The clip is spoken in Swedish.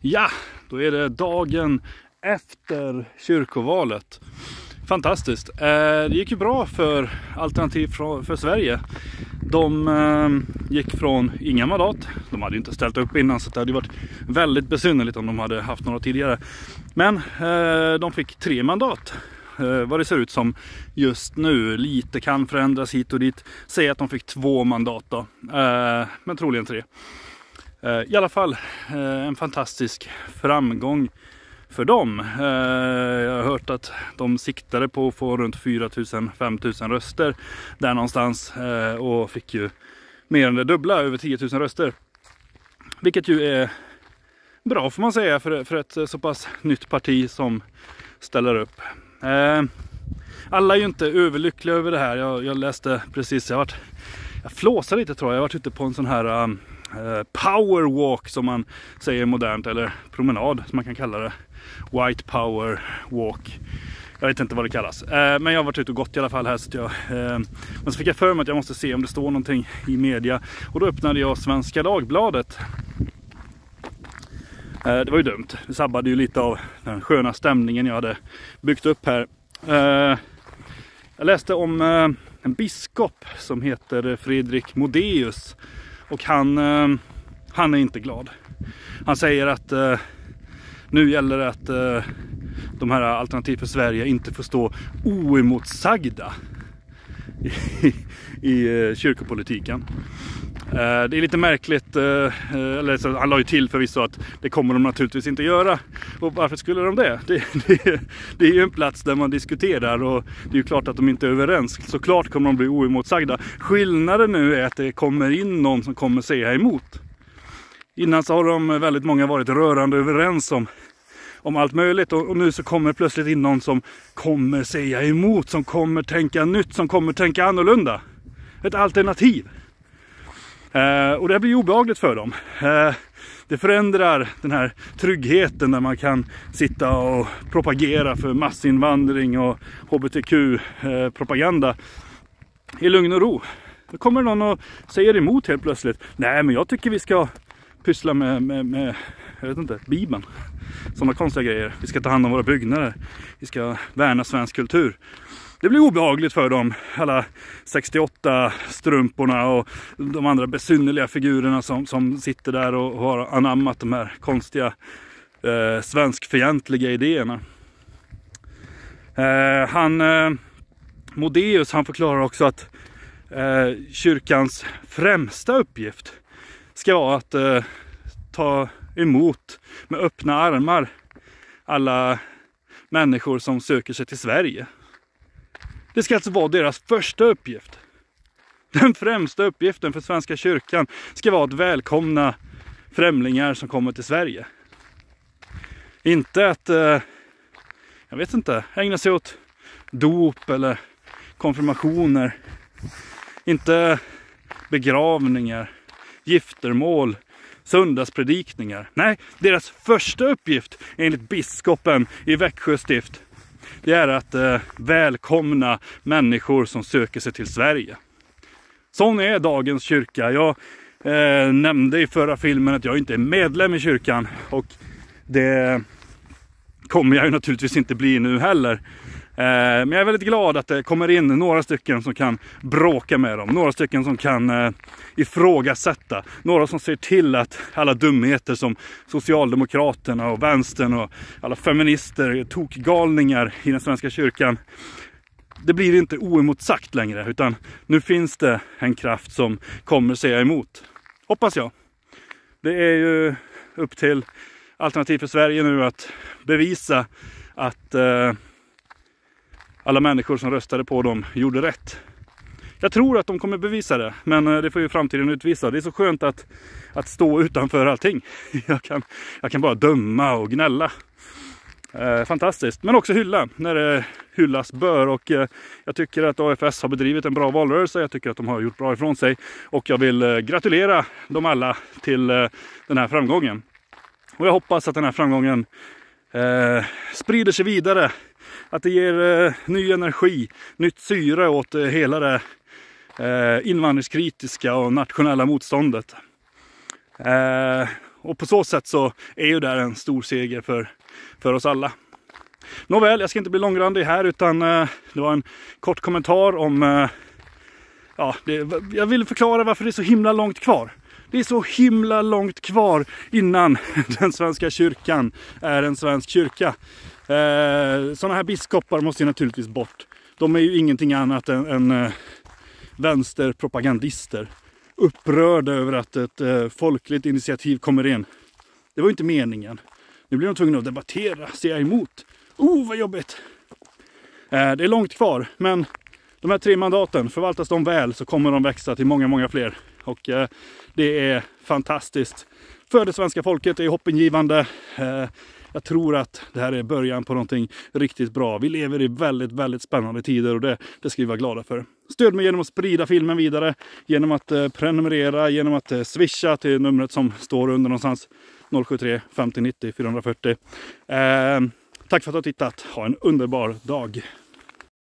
Ja, då är det dagen efter kyrkovalet. Fantastiskt. Det gick ju bra för Alternativ för Sverige. De gick från inga mandat. De hade ju inte ställt upp innan, så det hade varit väldigt besynnerligt om de hade haft några tidigare. Men de fick 3 mandat. Vad det ser ut som just nu. Lite kan förändras hit och dit. Säg att de fick 2 mandat då. Men troligen 3. I alla fall en fantastisk framgång för dem. Jag har hört att de siktade på att få runt 4 000-5 000 röster där någonstans, och fick ju mer än det dubbla, över 10 000 röster. Vilket ju är bra, får man säga, för ett så pass nytt parti som ställer upp. Alla är ju inte överlyckliga över det här. Jag läste precis, jag flåsade lite, tror jag. Jag har varit ute på en sån här powerwalk som man säger modernt, eller promenad som man kan kalla det. White power walk. Jag vet inte vad det kallas. Men jag har varit ute och gått i alla fall här. Men så fick jag för mig att jag måste se om det står någonting i media. Och då öppnade jag Svenska Dagbladet. Det var ju dumt. Det sabbade ju lite av den sköna stämningen jag hade byggt upp här. Jag läste om en biskop som heter Fredrik Modéus. Och han är inte glad. Han säger att nu gäller det att de här Alternativ för Sverige inte får stå oemotsagda i kyrkopolitiken. Det är lite märkligt, eller han la ju till förvisso att det kommer de naturligtvis inte göra. Och varför skulle de det? Det är ju en plats där man diskuterar, och det är ju klart att de inte är överens. Såklart kommer de bli oemotsagda. Skillnaden nu är att det kommer in någon som kommer säga emot. Innan så har de väldigt många varit rörande överens om allt möjligt, och nu så kommer plötsligt in någon som kommer säga emot, som kommer tänka nytt, som kommer tänka annorlunda. Ett alternativ. Och det blir obehagligt för dem. Det förändrar den här tryggheten där man kan sitta och propagera för massinvandring och hbtq-propaganda i lugn och ro. Då kommer någon och säger emot helt plötsligt. Nej, men jag tycker vi ska pyssla med jag vet inte, Bibeln. Sådana konstiga grejer. Vi ska ta hand om våra byggnader. Vi ska värna svensk kultur. Det blir obehagligt för dem. Alla 68 strumporna och de andra besynnerliga figurerna som sitter där och har anammat de här konstiga svenskfientliga idéerna. Modéus, han förklarar också att kyrkans främsta uppgift ska vara att ta emot med öppna armar alla människor som söker sig till Sverige. Det ska alltså vara deras första uppgift. Den främsta uppgiften för Svenska kyrkan ska vara att välkomna främlingar som kommer till Sverige. Inte att, jag vet inte, ägna sig åt dop eller konfirmationer. Inte begravningar, giftermål, söndagspredikningar. Nej, deras första uppgift enligt biskopen i Växjö stift, det är att välkomna människor som söker sig till Sverige. Sån är dagens kyrka. Jag nämnde i förra filmen att jag inte är medlem i kyrkan, och det kommer jag ju naturligtvis inte bli nu heller. Men jag är väldigt glad att det kommer in några stycken som kan bråka med dem. Några stycken som kan ifrågasätta. Några som ser till att alla dumheter som Socialdemokraterna och vänstern och alla feminister, tokgalningar i den svenska kyrkan, det blir inte oemotsagt längre, utan nu finns det en kraft som kommer säga emot. Hoppas jag. Det är ju upp till Alternativ för Sverige nu att bevisa att alla människor som röstade på dem gjorde rätt. Jag tror att de kommer bevisa det, men det får ju framtiden utvisa. Det är så skönt att stå utanför allting. Jag kan bara döma och gnälla. Fantastiskt. Men också hylla när det hyllas bör. Och jag tycker att AFS har bedrivit en bra valrörelse. Jag tycker att de har gjort bra ifrån sig. Och jag vill gratulera dem alla till den här framgången. Och jag hoppas att den här framgången sprider sig vidare. Att det ger ny energi, nytt syre åt hela det invandringskritiska och nationella motståndet. Och på så sätt så är ju det en stor seger för oss alla. Nåväl, jag ska inte bli långrandig här, utan det var en kort kommentar om... jag vill förklara varför det är så himla långt kvar. Det är så himla långt kvar innan den svenska kyrkan är en svensk kyrka. Sådana här biskopar måste ju naturligtvis bort. De är ju ingenting annat än vänsterpropagandister. Upprörda över att ett folkligt initiativ kommer in. Det var ju inte meningen. Nu blir de tvungna att debattera, säga emot. Vad jobbigt. Det är långt kvar, men de här 3 mandaten, förvaltas de väl så kommer de växa till många, många fler. Och det är fantastiskt för det svenska folket, det är hoppingivande. Jag tror att det här är början på någonting riktigt bra. Vi lever i väldigt, väldigt spännande tider och det ska vi vara glada för. Stöd mig genom att sprida filmen vidare, genom att prenumerera, genom att swisha till numret som står under någonstans 073 50 90 440. Tack för att du har tittat. Ha en underbar dag.